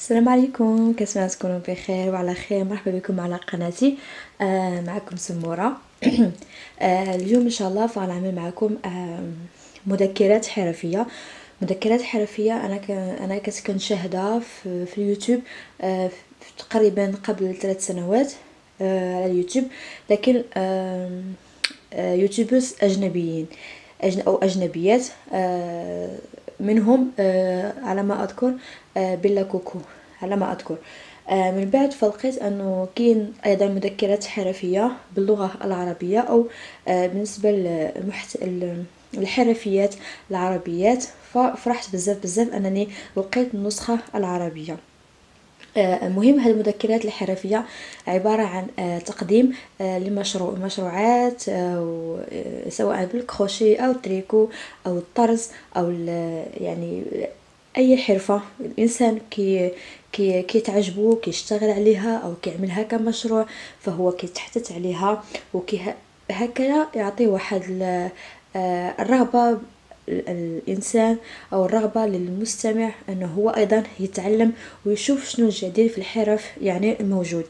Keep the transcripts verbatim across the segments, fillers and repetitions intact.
السلام عليكم، كنتمنى تكونوا بخير وعلى خير. مرحبا بكم على قناتي. آه معكم سمورة. آه اليوم ان شاء الله فغنعمل معكم آه مذكرات حرفيه. مذكرات حرفيه انا ك... انا كنت كنشاهدها في, في اليوتيوب، آه في تقريبا قبل ثلاث سنوات آه على اليوتيوب. لكن آه آه يوتيوبرز اجنبيين أجن او اجنبيات، آه منهم آه على ما اذكر آه بيلا كوكو على ما اذكر. آه من بعد فلقيت انه كاين ايضا مذكرات حرفيه باللغه العربيه، او آه بالنسبه للمحت... الحرفيات العربيات. ففرحت بزاف بزاف انني لقيت النسخه العربيه. آه، المهم هذه المذكرات الحرفية عبارة عن آه، تقديم آه، لمشروع مشروعات، آه، سواء بالكروشيه أو التريكو أو الطرز أو يعني أي حرفة الإنسان كي كي كيتعجبو كيشتغل عليها أو كيعملها كمشروع، فهو كيتحدث عليها وكي هكذا يعطي واحد الرغبة الإنسان أو الرغبة للمستمع أنه هو أيضا يتعلم ويشوف شنو الجديد في الحرف يعني الموجود.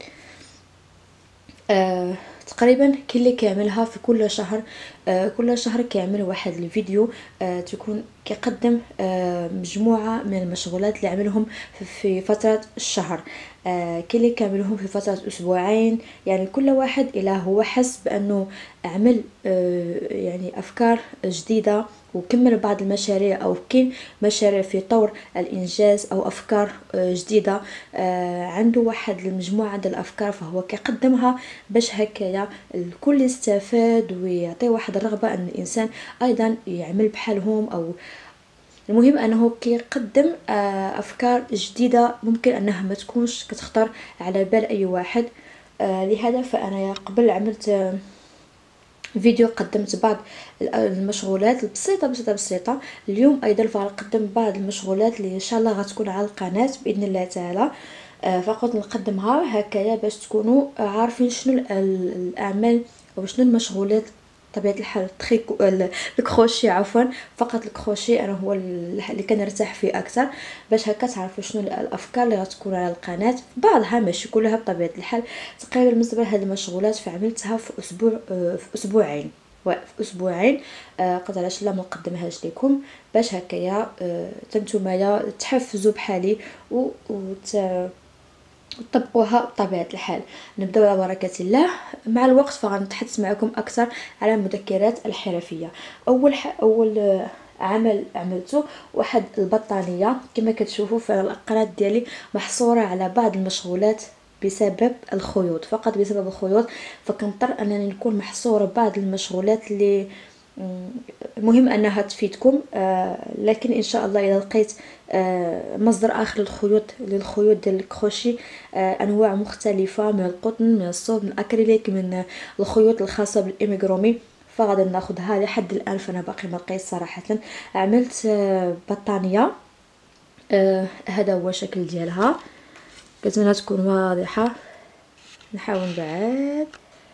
آه تقريبا كل اللي كيعملها في كل شهر، آه كل شهر كيعمل واحد الفيديو آه تكون كيقدم آه مجموعة من المشغولات اللي عملهم في فترة الشهر. آه كل اللي كيعملهم في فترة أسبوعين، يعني كل واحد إلى هو حس بأنه عمل آه يعني أفكار جديدة وكمل بعض المشاريع، او كاين مشاريع في طور الانجاز او افكار جديده. آه عنده واحد المجموعه ديال الافكار فهو كيقدمها باش هكايا الكل يستفاد ويعطي واحد الرغبه ان الانسان ايضا يعمل بحالهم. او المهم انه كيقدم آه افكار جديده ممكن انها ما تكونش كتخطر على بال اي واحد. آه لهذا فانا قبل عملت آه فيديو قدمت بعض المشغولات البسيطه بسيطه بسيطه. اليوم ايضا فغنقدم بعض المشغولات اللي ان شاء الله غتكون على القناه باذن الله تعالى. آه فقط نقدمها هكايا باش تكونوا عارفين شنو الاعمال او شنو المشغولات. طبيعه الحال التريكو الكروشي عفوا، فقط الكروشي انا هو اللي كنرتاح فيه اكثر، باش هكا تعرفوا شنو الافكار اللي غتكون على القناه. بعضها ماشي كلها بطبيعه الحال. تقريبا بالنسبه لهذه المشغولات فعملتها في اسبوع آه في اسبوعين في اسبوعين. آه قد علاش لا ما نقدمهاش لكم باش هكايا آه تنتوما تحفزوا بحالي و, وت... وطبقوها بطبيعة الحال. نبداو على بركة الله. مع الوقت فغنتحدث معكم أكثر على المذكرات الحرفية. أول ح... أول عمل عملته واحد البطانية كما كتشوفوا في القناة ديالي محصورة على بعض المشغولات بسبب الخيوط، فقط بسبب الخيوط فكنضطر انني نكون محصوره بعض المشغولات اللي مهم انها تفيدكم. آه لكن ان شاء الله اذا لقيت آه مصدر اخر للخيوط للخيوط ديال الكروشي، آه انواع مختلفه من القطن من الصوب من الاكريليك من الخيوط الخاصه بالاميغرومي فغادي ناخذها. لحد الان فانا باقي ما لقيت صراحه. عملت آه بطانيه. آه هذا هو الشكل ديالها، كتمنى تكون واضحه. نحاول نبعد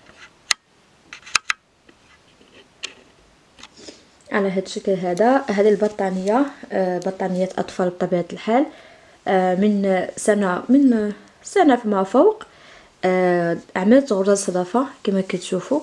على هذا الشكل. هذا هذه البطانيه آه بطانيه اطفال بطبيعه الحال، آه من سنه من سنه فما فوق. آه عملت غرزه صدفه كما كتشوفوا.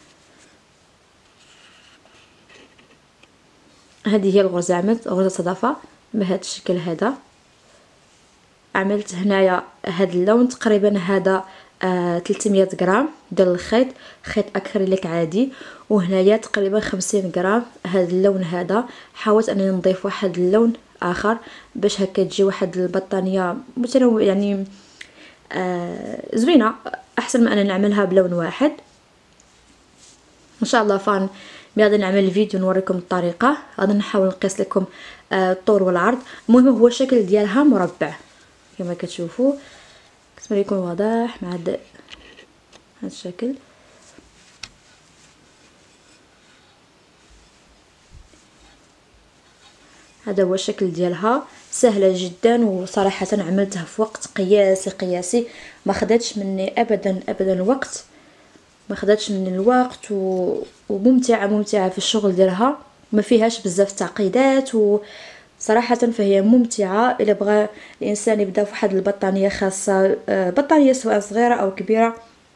هذه هي الغرزه، عملت غرزه صدفه بهذا الشكل. هذا عملت هنايا هذا اللون تقريبا هذا آه ثلاثمية غرام ديال الخيط، خيط اكريليك عادي، وهنايا تقريبا خمسين غرام هذا اللون. هذا حاولت انني نضيف واحد اللون اخر باش هكا تجي واحد البطانيه متنوع يعني آه زوينه، احسن من ان نعملها بلون واحد. ان شاء الله فان غادي نعمل الفيديو نوريكم الطريقه. غادي نحاول نقيس لكم آه الطول والعرض. المهم هو الشكل ديالها مربع كما كتشوفوا. كتبان يكون واضح مع هذا الشكل. هذا هو الشكل ديالها، سهله جدا وصراحه عملتها في وقت قياسي قياسي، ما خداتش مني ابدا ابدا الوقت، ما خداتش مني الوقت و... وممتعه ممتعه في الشغل ديالها، ما فيهاش بزاف تعقيدات و صراحة فهي ممتعة إذا بغى الإنسان يبدأ في واحد البطانية خاصة، بطانية سواء صغيرة أو كبيرة،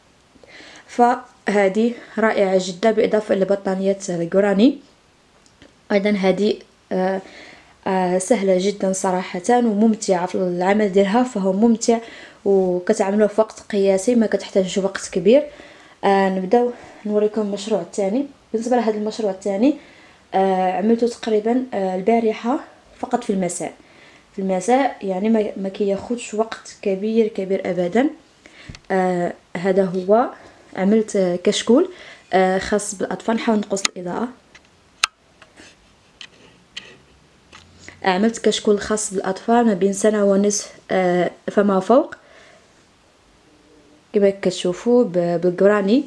فهذه رائعة جدا، بالإضافة إلى بطانية الجراني. أيضا هذه آه آه سهلة جدا صراحة وممتعة في العمل ديالها، فهو ممتع وكتعملوه في وقت قياسي، ما كتحتاجش وقت كبير. آه نبداو نوريكم المشروع الثاني. بالنسبة لهذا المشروع الثاني آه عملته تقريبا آه البارحة فقط في المساء. في المساء يعني ما, ما كياخدش وقت كبير كبير أبدا. آه هذا هو، عملت آه كشكول آه خاص بالأطفال. نحاول نقص الإضاءة. عملت كشكول خاص بالأطفال ما بين سنة ونصف آه فما فوق، كما كتشوفوا بالجراني.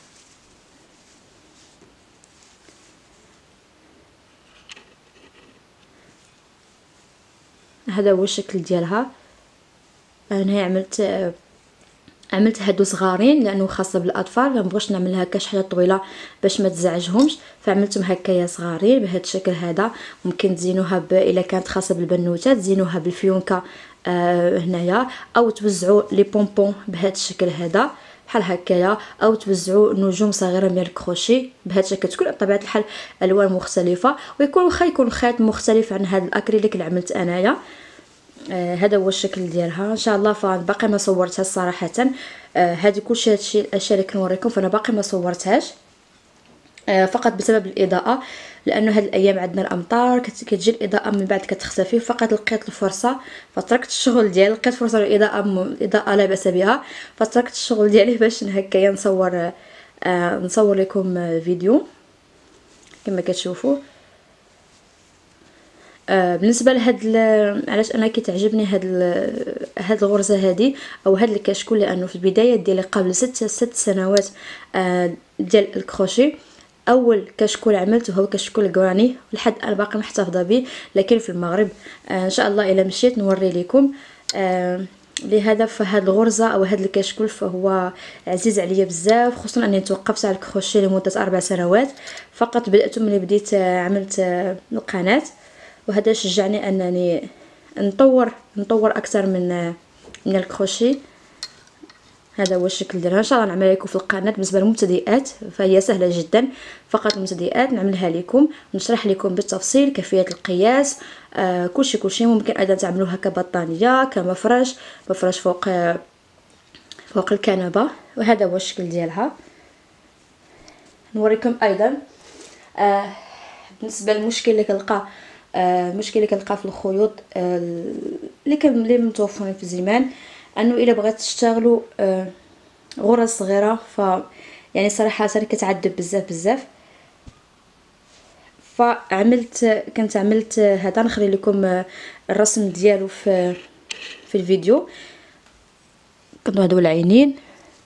هذا هو الشكل ديالها. انا عملت آه عملت هادو صغارين لانه خاصه بالاطفال، ما بغيتش نعمل هكا شي حاجه طويله باش ما تزعجهمش، فعملتهم هكايا صغارين بهذا الشكل هذا. ممكن تزينوها ب... الا كانت خاصه بالبنوتات تزينوها بالفيونكه آه هنايا، او توزعوا لي بونبون بهذا الشكل هذا بحال هكايا، او توزعوا نجوم صغيره من الكروشي بهذا الشكل. تكون بطبيعه الحال الوان مختلفه، ويكون واخا يكون خيط مختلف عن هذا الاكريليك اللي عملت انايا. آه هذا هو الشكل ديالها ان شاء الله. فباقي ما صورتها صراحه. آه هذه كلشي هادشي الاشياء اللي كنوريكم فانا باقي ما صورتهاش آه فقط بسبب الاضاءه، لانه هاد الايام عندنا الامطار كتجي الاضاءه من بعد كتختفي. فقط لقيت الفرصه فتركت الشغل ديالي، لقيت فرصه الاضاءه الاضاءه لا باس بها، فتركت الشغل ديالي باش هكايا نصور آه نصور لكم فيديو كما كتشوفوا. آه بالنسبه لهاد علاش انا كتعجبني هاد هاد الغرزه هذه او هاد الكشكول، لانه في البدايه ديالي قبل ست ست سنوات آه ديال الكروشي اول كشكول عملته هو كشكول جراني، لحد انا باقي محتفظه به. لكن في المغرب آه ان شاء الله الا مشيت نوري لكم. آه لهذا فهاد الغرزه او هاد الكشكول فهو عزيز عليا بزاف، خصوصا اني توقفت على الكروشي لمده اربع سنوات فقط. بدات ملي بديت آه عملت آه القناه، وهذا شجعني انني نطور نطور اكثر من من الكروشي. هذا هو الشكل ديالها. ان شاء الله نعملها لكم في القناه. بالنسبه للمبتدئات فهي سهله جدا، فقط المبتدئات نعملها لكم ونشرح لكم بالتفصيل كيفيه القياس آه كلشي كلشي. ممكن ايضا تعملوها كبطانيه كمفرش مفرش فوق فوق الكنبه. وهذا هو الشكل ديالها. نوريكم ايضا آه بالنسبه للمشكل اللي كنلقى آه المشكل اللي كنلقى في الخيوط آه اللي كان اللي متوفرين في زمان، انه الا بغيت تشتغلوا آه غرز صغيره ف يعني صراحه كتعذب بزاف بزاف. فعملت كنت عملت هذا، نخلي لكم آه الرسم ديالو في في الفيديو. كنتو هادو العينين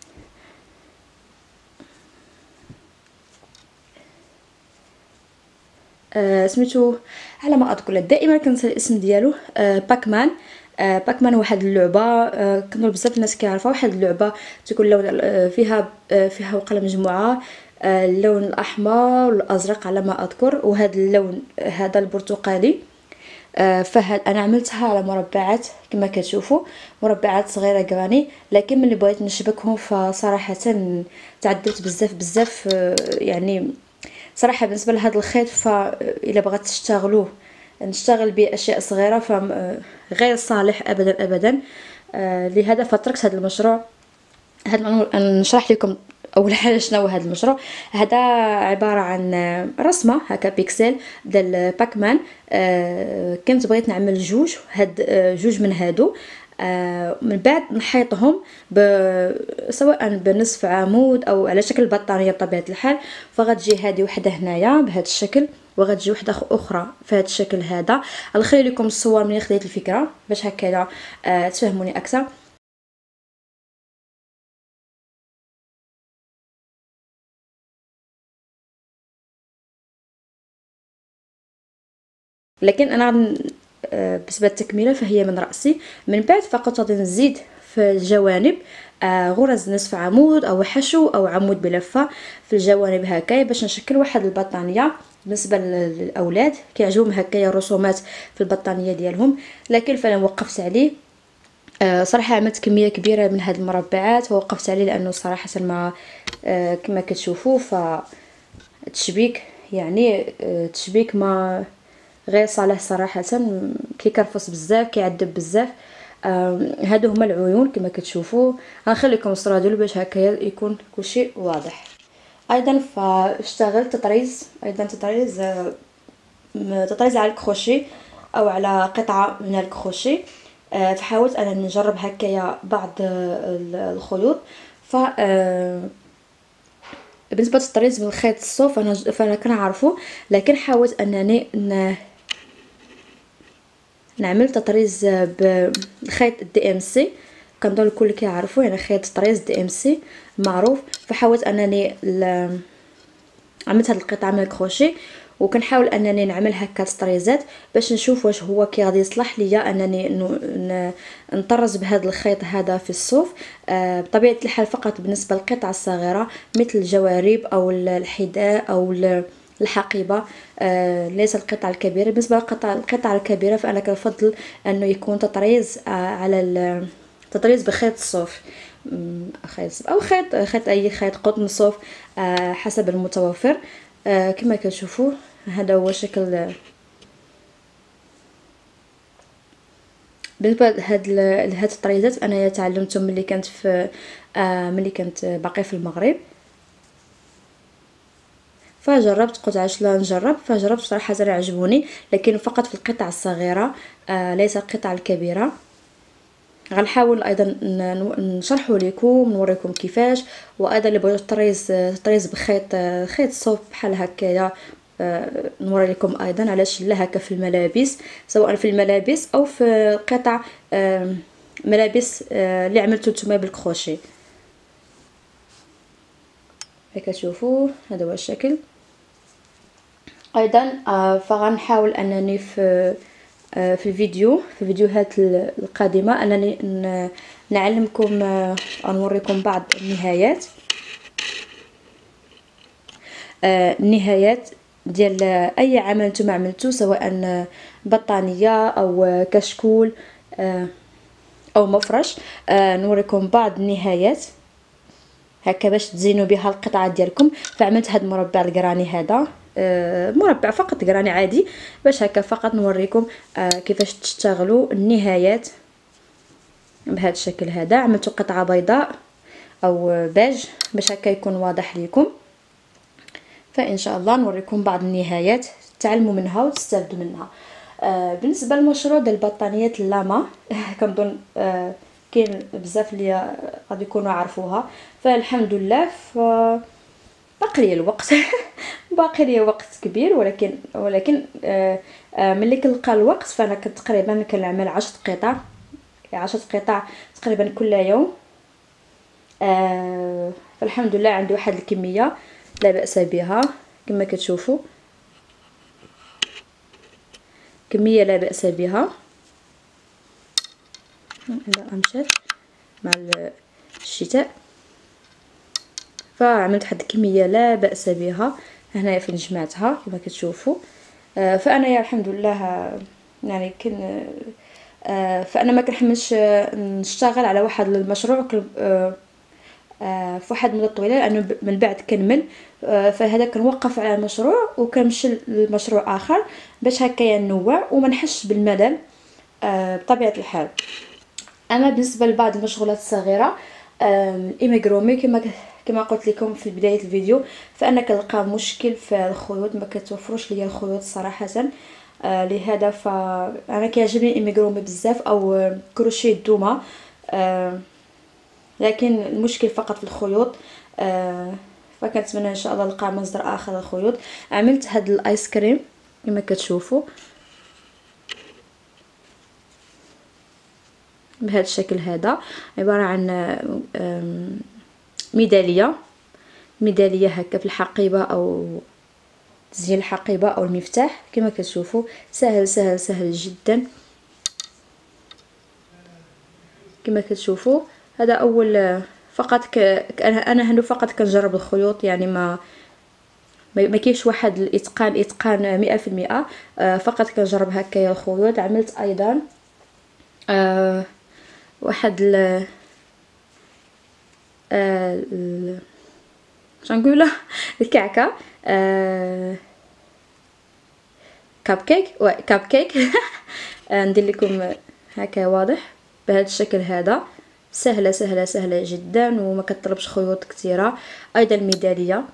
آه سميتو على ما اذكر دائما كنسى الاسم ديالو آه باكمان. آه باكمان واحد اللعبه آه كنظن بزاف الناس كيعرفوها. واحد اللعبه تكون لون آه فيها آه فيها وقله مجموعه آه اللون الاحمر والازرق على ما اذكر، وهذا اللون هذا البرتقالي. آه فهاد انا عملتها على مربعات كما كتشوفوا، مربعات صغيره جراني. لكن ملي بغيت نشبكهم فصراحه تعذبت بزاف بزاف آه يعني صراحه. بالنسبه لهذا الخيط فاذا بغيت تشتغلوه نشتغل باشياء صغيره فغير صالح ابدا ابدا. آه لهذا فتركت هذا المشروع. هذا نشرح لكم اول حاجه شنو هو هذا المشروع. هذا عباره عن رسمه هكا بيكسل ديال باكمان. آه كنت بغيت نعمل جوج هاد آه جوج من هادو آه من بعد نحيطهم سواء بنصف عمود او على شكل بطانيه بطبيعه الحال. فغتجي هذه وحده هنايا بهذا الشكل، وغتجي وحده اخرى في هذا الشكل هذا. غنخلي لكم الصور من خديت الفكره باش هكذا آه تفهموني اكثر. لكن انا بالنسبه للتكميله فهي من راسي. من بعد فقط غادي نزيد في الجوانب آه غرز نصف عمود او حشو او عمود بلفه في الجوانب هكايا باش نشكل واحد البطانيه بالنسبه للاولاد كيعجبهم هكايا الرسومات في البطانيه ديالهم، لكن فانا وقفت عليه. آه صراحه عملت كميه كبيره من هاد المربعات ووقفت عليه لانه صراحه ما آه كما كتشوفوا فالتشبيك يعني آه التشبيك ما غير صالح صراحه، كيكرفص بزاف كيعذب بزاف. آه هادو هما العيون كما كتشوفوا. غنخليكم الصوره ديالو باش هكايا يكون كلشي واضح. ايضا فاشتغلت تطريز، ايضا تطريز آه تطريز على الكروشي او على قطعه من الكروشي. أه فحاولت انا نجرب هكايا بعض الخيوط. ف بالنسبه للتطريز بالخيط الصوف انا فانا كنعرفه، لكن حاولت انني ن... نعمل تطريز بالخيط دي ام سي. كنظن الكل كيعرفوا يعني خيط تطريز دي ام سي معروف. فحاولت انني ل... عملت هاد القطعه من الكروشي وكنحاول انني نعمل هكا تطريزات باش نشوف واش هو كي غادي يصلح ليا انني نطرز بهذا الخيط هذا في الصوف. آه بطبيعه الحال فقط بالنسبه للقطع الصغيره مثل الجوارب او الحذاء او الحقيبه، آه ليس القطع الكبيره. بالنسبه للقطع القطع الكبيره فانا كنفضل انه يكون تطريز آه على تطريز بخيط الصوف خيط او خيط خيط اي خيط قطن صوف آه حسب المتوفر. آه كما كتشوفوا هذا هو شكل. بالنسبه لهاد لهاد الطريزات انا تعلمتهم ملي كنت في آه ملي كنت باقي في المغرب، فجربت قلت علاش لا نجرب. فجربت صراحه عجبوني لكن فقط في القطع الصغيره آه ليس القطع الكبيره. غنحاول ايضا نشرحه لكم نوريكم كيفاش. وايضا اللي بغيتو الطريز الطريز بخيط خيط صوف بحال هكايا آه نوري لكم ايضا علاش لا هكا في الملابس، سواء في الملابس او في قطع آه ملابس آه اللي عملته نتوما بالكروشي. هكا تشوفوا هذا هو الشكل. ايضا آه فغنحاول انني في في الفيديو في الفيديوهات القادمه انني نعلمكم نوريكم بعض النهايات النهايات ديال اي عمل نتوما عملتو، سواء بطانيه او كشكول او مفرش. نوريكم بعض النهايات هكا باش تزينوا بها القطعه ديالكم. فعملت هذا المربع القراني هذا مربع فقط قراني عادي باش هكا فقط نوريكم كيفاش تشتغلوا النهايات بهذا الشكل هذا. عملت قطعه بيضاء او بيج باش هكا يكون واضح لكم. فان شاء الله نوريكم بعض النهايات تعلموا منها وتستافدوا منها. آه بالنسبه للمشروع ديال البطانيات اللاما كنظن آه كاين بزاف اللي غادي يكونوا عارفوها. فالحمد لله ف باقي لي الوقت باقي لي وقت كبير، ولكن ولكن آه آه ملي كنلقى الوقت فانا كنت تقريبا كنعمل عشرة قطع عشرة قطع تقريبا كل يوم. آه فالحمد لله عندي واحد الكميه لا باس بها كما كتشوفوا، كميه لا باس بها. هذا مشات مع الشتاء. فعملت واحد الكميه لا باس بها هنايا فين جمعتها كما كتشوفوا. آه فانا يا الحمد لله يعني كن آه فانا ما كنحملش نشتغل على واحد المشروع آه آه في واحد المده طويله، لانه من بعد كنمل. آه فهذا كنوقف على المشروع وكنمشي لمشروع اخر باش هكايا ننوع وما نحسش بالملل آه بطبيعه الحال. اما بالنسبه لبعض المشغولات الصغيره آه الايميغرومي كما كما قلت لكم في بدايه الفيديو، فانا كنلقى مشكل في الخيوط ما كتوفروش ليا الخيوط صراحه. آه لهذا فانا كيعجبني الايميغرومي بزاف او كروشيه الدومه. آه لكن المشكل فقط في الخيوط. آه فكنتمنى ان شاء الله نلقى مصدر اخر للخيوط. عملت هاد الايس كريم كما كتشوفوا بهذا الشكل هذا، عباره عن ميداليه ميداليه هكا في الحقيبه او تزيين الحقيبه او المفتاح كما كتشوفوا. سهل سهل سهل جدا كما كتشوفوا. هذا اول فقط ك... انا هنا فقط كنجرب الخيوط يعني ما ما كاينش واحد الاتقان اتقان مئة في المئة. آه فقط كنجرب هكايا الخيوط. عملت ايضا آه واحد ال آه شنقولها الكعكه، آه كاب كيك و كاب كيك. ندير لكم هكا واضح بهذا الشكل هذا. سهله سهله سهله جدا وما كتطلبش خيوط كثيره. ايضا الميداليه ان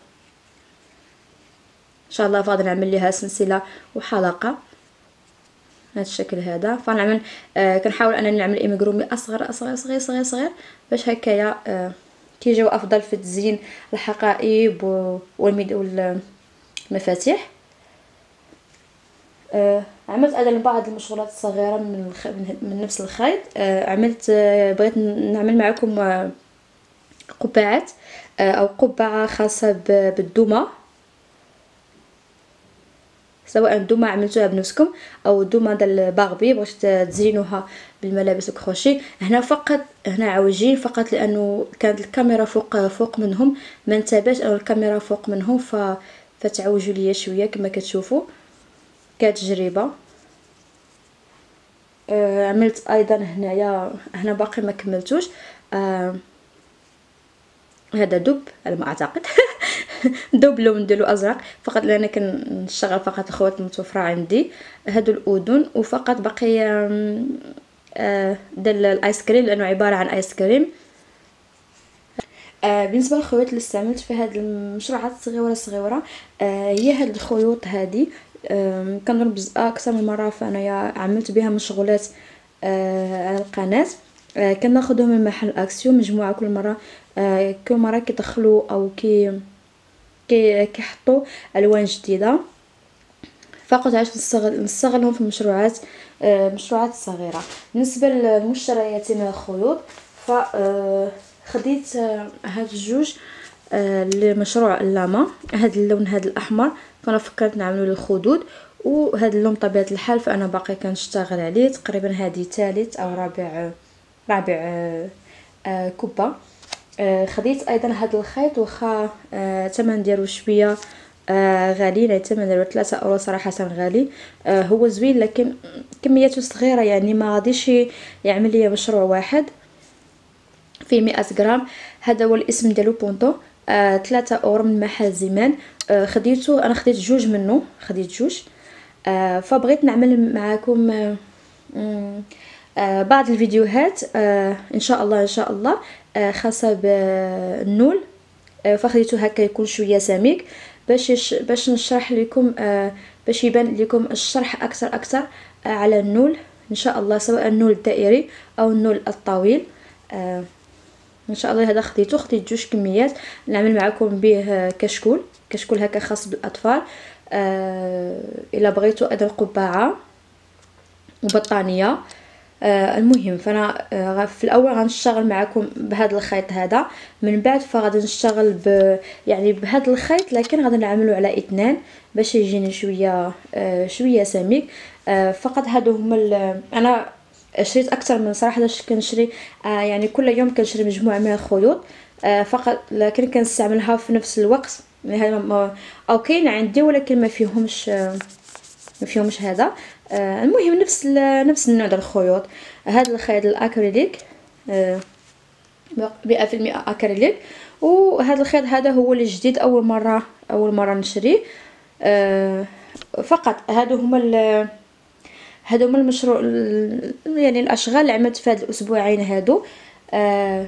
شاء الله غادي نعمل ليها سلسله وحلقه هذا الشكل هذا. فنعمل آه كنحاول انني نعمل اميغرومي اصغر اصغر صغير صغير صغير باش هكايا آه كيجيو افضل في تزيين الحقائب والمفاتيح. آه عملت ايضا بعض المشغولات الصغيره من الخ... من نفس الخيط. آه عملت آه بغيت نعمل معكم آه قبعات آه او قبعه خاصه ب... بالدمى، سواء الدمى عملتوها بنفسكم او الدمى ديال باربي بغيت تزينوها بالملابس الكروشي. هنا فقط هنا عوجين فقط لانه كانت الكاميرا فوق فوق منهم، ما انتبهش ان الكاميرا فوق منهم ف فتعوجوا ليا شويه كما كتشوفوا كتجربه. آه عملت ايضا هنايا هنا باقي ما كملتوش. آه هذا دب على ما اعتقد. دب لون نديرو ازرق فقط لان كنشتغل فقط الخيوط المتوفره عندي. هادو الاذن وفقط باقي آه ديال الايس كريم لانه عباره عن ايس كريم. آه بالنسبه للخيوط اللي استعملت في هذه المشروعات الصغيره الصغيره آه هي هاد الخيوط هذه. آه كنضرب اكثر من مره فانايا عملت بها مشغولات آه على القناه. آه كناخذهم من محل اكسيو مجموعه كل مره. آه كل مره كيدخلوا او كي كي كيحطوا الوان جديده فقط عشان نستغل نستغلهم في المشروعات آه مشروعات صغيره. بالنسبه للمشتريات من الخيوط ف آه خديت آه هاد الجوج آه لمشروع اللاما. هاد اللون هاد الاحمر فانا فكرت نعملو الخدود، وهاد اللون طبيعه الحال فانا باقي كنشتغل عليه. تقريبا هذه ثالث او رابع رابع آه آه كوبا. آه خديت ايضا هذا الخيط وخا آه ثمن ديالو شويه آه غالي، يعني ثمن ديالو ثلاثة اورو صراحه غالي. آه هو زوين لكن كمياته صغيره يعني ما غاديش يعمل لي مشروع واحد في مئة غرام. هذا هو الاسم ديالو بونطو. آه ثلاثة اورو من محل زمان. آه خديته انا خديت جوج منه خديت جوج. آه فبغيت نعمل معكم آه آه بعض الفيديوهات آه ان شاء الله ان شاء الله آه خاصه بالنول. آه فخديته هكا يكون شويه سميك باش باش نشرح لكم آه باش يبان لكم الشرح اكثر اكثر آه على النول ان شاء الله، سواء النول الدائري او النول الطويل. آه ان شاء الله هذا خديته خديت جوج كميات نعمل معكم به كشكول كشكول هكا خاص بالاطفال. آه الا بغيتوا ايضا قبعه وبطانيه. آه المهم فانا آه في الاول غنشتغل معكم بهذا الخيط هذا، من بعد فغادي نشتغل ب يعني بهذا الخيط لكن غادي نعملو على اثنان باش يجيني شويه آه شويه سميك. آه فقط هادو هما انا شريت اكثر من صراحه باش كنشري آه يعني كل يوم كنشري مجموعه من الخيوط آه فقط لكن كنستعملها في نفس الوقت او كاين عندي ولكن ما فيهمش آه ما فيهمش هذا. آه المهم نفس نفس النوع ديال الخيوط. هذا الخيط الاكريليك آه مئة في المئة اكريليك، وهذا الخيط هذا هو الجديد اول مره اول مره نشريه. آه فقط هادو هما هادو هما المشروع يعني الاشغال اللي عملت في هاد الاسبوعين هادو. آه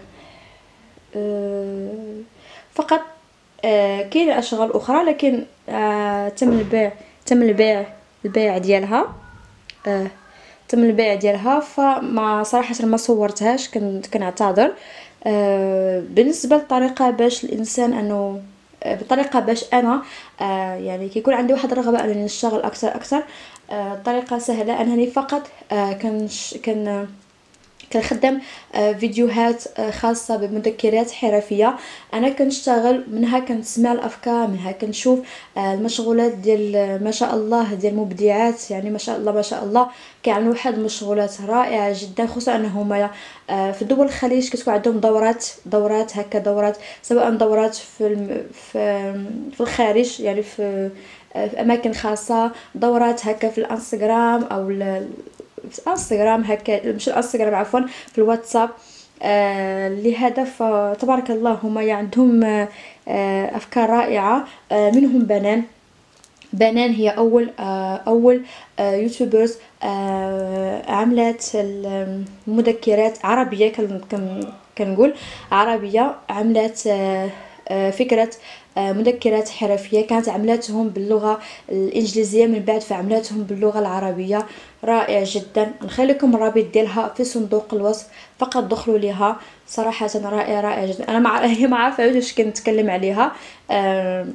آه فقط آه كاين اشغال اخرى لكن آه تم البيع تم البيع البيع ديالها آه تم البيع ديالها فما صراحه ما صورتهاش كنت كنعتذر. آه بالنسبه للطريقه باش الانسان انه آه بطريقه باش انا آه يعني كيكون عندي واحد الرغبه انني نشتغل اكثر اكثر. آه الطريقه سهله انني فقط آه كنش كن كنخدم فيديوهات خاصه بمذكرات حرفيه. انا كنشتغل منها، كنسمع الافكار منها، كنشوف المشغولات ديال ما شاء الله ديال المبدعات، يعني ما شاء الله ما شاء الله كيعملوا واحد المشغولات رائعه جدا، خصوصا انهم في دول الخليج كتكون عندهم دورات دورات هكا دورات، سواء دورات في الم... في في الخارج، يعني في في اماكن خاصه، دورات هكا في الانستغرام او ال... في الانستغرام هكا، مش الانستغرام عفوا، في الواتساب. آه لهدف تبارك الله هما عندهم آه افكار رائعه. آه منهم بنان بنان هي اول آه اول آه يوتيوبرز آه عملت المذكرات عربيه، كن كن- كنقول عربيه، عملت آه آه فكره آه مذكرات حرفيه، كانت عملتهم باللغه الانجليزيه، من بعد فعملتهم باللغه العربيه. رائع جدا. نخلي لكم الرابط ديالها في صندوق الوصف، فقط دخلوا ليها. صراحه رائع رائع جدا. انا مع... هي ما عارفه واش كنتكلم عليها. آه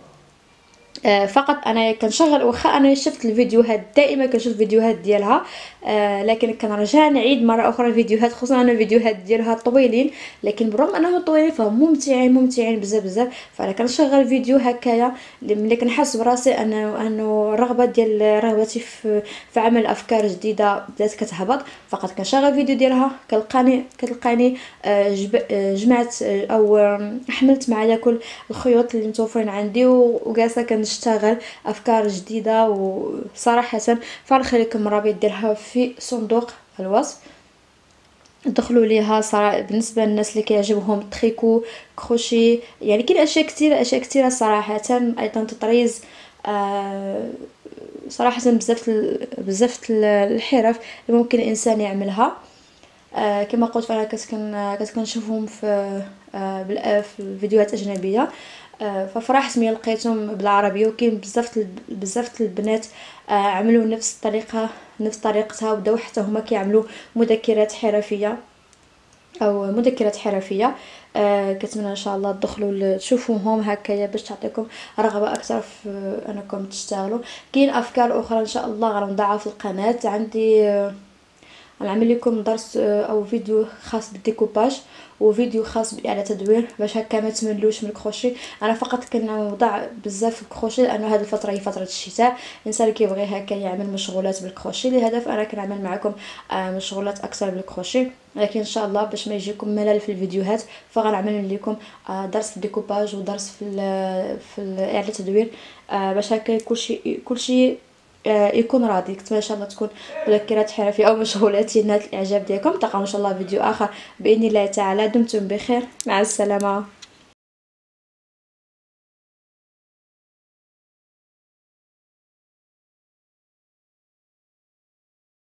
آه، فقط انا كنشغل، واخا انا شفت الفيديوهات دائما كنشوف فيديوهات ديالها، آه لكن كنرجع نعيد مره اخرى الفيديوهات، خصوصا انا الفيديوهات ديالها طويلين، لكن بالرغم انهم طويلين فهم ممتعين ممتعين بزاف بزاف. فانا كنشغل فيديو هكايا ملي كنحس براسي انه انه الرغبه ديال رغبتي في في عمل افكار جديده بدات كتهبط، فقط كنشغل فيديو ديالها، كتلقاني كتلقاني آه جب- آه، جمعت آه، او آه، حملت معايا كل الخيوط اللي متوفرين عندي، و- وجالسه كنشتغل افكار جديده. وصراحه فنخلي لكم الرابط ديالها في صندوق الوصف، دخلوا ليها. صراحه بالنسبه للناس اللي كيعجبهم التريكو كروشي، يعني كاين اشياء كثيره اشياء كثيره صراحه، ايضا تطريز. آه صراحه بزاف ال- بزاف ال- الحرف اللي ممكن الانسان يعملها. آه كما قلت فانا كنت كن- كنت كنشوفهم في آه بال- في الفيديوهات اجنبيه. آه ففرحت ملي لقيتهم بالعربيه، وكاين بزاف د- بزاف د البنات آه عملوا نفس الطريقه نفس طريقتها، وبداو حتى هما كيعملوا مذكرات حرفيه او مذكرات حرفيه. آه كنتمنى ان شاء الله تدخلوا ل- تشوفوهم هكايا باش تعطيكم رغبه اكثر في انكم تشتغلوا. كاين افكار اخرى ان شاء الله غنضعها في القناه عندي. آه، غنعمل لكم درس آه، او فيديو خاص بالديكوباج، وفيديو خاص باعاده تدوير، باش هكا ما تملوش من الكروشي. انا فقط كنوضع بزاف في الكروشي لانه هذه الفتره هي فتره الشتاء، الانسان كيبغي هكا يعمل مشغولات بالكروشي، لهدف انا كنعمل معكم آه، مشغولات اكثر بالكروشي. لكن ان شاء الله باش ما يجيكم ملل في الفيديوهات، فغنعمل لكم آه، درس في الديكوباج ودرس في ال- في ال- اعاده التدوير، آه، باش هكا كلشي كلشي آه، يكون راضي. كنت ان شاء الله تكون مذكرات حرفيه او مشغولاتي نالت الاعجاب ديالكم. تلقاو ان شاء الله فيديو اخر باذن الله تعالى. دمتم بخير، مع السلامه.